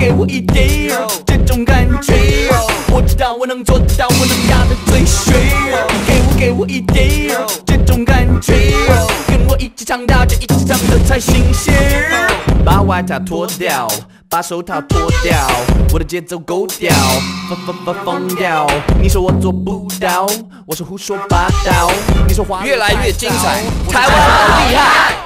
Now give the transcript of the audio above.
给我一点这种感觉，我知道我能做到，我能压得最血。给我一点这种感觉，跟我一起唱到这一起唱的才新鲜。把外套脱掉，把手套脱掉，我的节奏够掉，疯掉。你说我做不到，我说胡说八道。你说话越来越精彩，台湾好厉害。